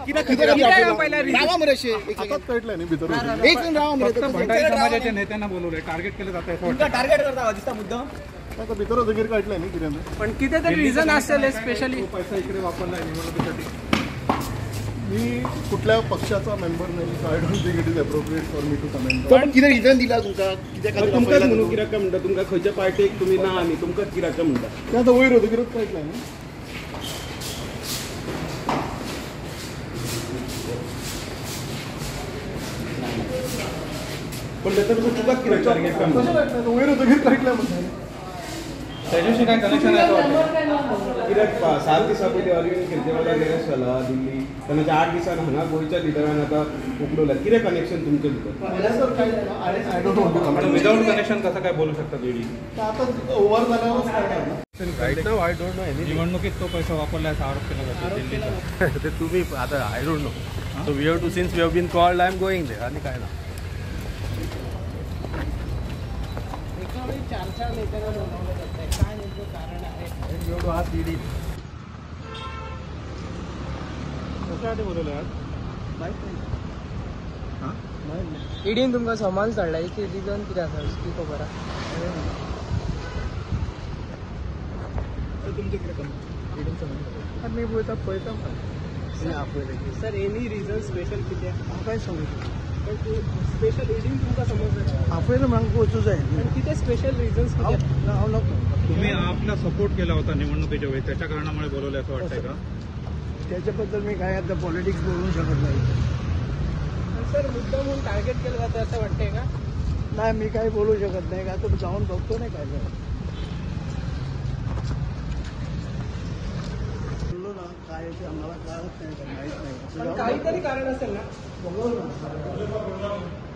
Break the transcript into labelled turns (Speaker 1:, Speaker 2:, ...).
Speaker 1: समाजाच्या नेत्यांना बोलवलंय, टार्गेट केलं जात आहे, टार्गेट करता दिसता मुद्दा भितर जगीर काढलाय नाही किरण, पण कितीतरी रिझन असेल स्पेशली पैसा इकडे वापरलाय निवडणुकीसाठी. मी कुठल्या पक्षाचा मेंबर नाही, so I don't think it is appropriate for me to comment. पण किती रिझन दिला तुमका, तुमकाच म्हणून किराक म्हणटा, तुमका खंयच्या पार्टीक तुम्ही ना आनी तुमकाच किराक म्हणटा, ते आता वयर होतं किरण काढलाय ना. पण तुका किराक टार्गेट काम वयर होतं किरण काढलाय म्हणता, त्याच्याशी काय कनेक्शन आहे कित्याक 7 दिसा पयलीं अरविंद केजरीवाला गेले झाला दिल्ली, त्यानंतर 8 दिसांनी हांगा गोंयच्या लिडरान आतां उकडवला. कितें कनेक्शन तुमचे भितर? विदाउट कनेक्शन कसं काय बोलू शकता लेडी? ओव्हर झाल्यावर निवडणुकीत तो पैसा वापरला असा आरोप केला जातो दिल्लीचा. ते तुम्ही आता I don't know, so we have to since we have been called, I am going there. आणि काय ना चार नेत्यांना बोलावलं जातंय, काय नेमकं कारण आहे? आज ईडी कशासाठी बोलवलं आज माहीत नाही. हां ईडीन तुमकां समन्स धाडला, एक रिजन कितें आसा ती खबर आहा? तुमचे कितें ईडीन समन्स मी पळयता सर, एनी रिजन स्पेशल कितें हांव काय सांगू स्पेशल ईडीन तुमकां समज आपल्याला म्हाका वचूं जाय, कितें स्पेशल रिजन्स हांव नको. तुम्ही आपला सपोर्ट केला होता निवडणुकीच्या वेळी, त्याच्या कारणामुळे बोलवले असं वाटतंय का? त्याच्याबद्दल मी काय आता पॉलिटिक्स बोलू शकत नाही. सर मुद्दा म्हणून टार्गेट केलं जातं असं वाटतंय का? नाही, मी काही बोलू शकत नाही का, तुम्ही जाऊन बघतो नाही काय बोललो ना, काय आम्हाला कळत नाही, माहीत नाही. काहीतरी कारण असेल ना, बघू ना.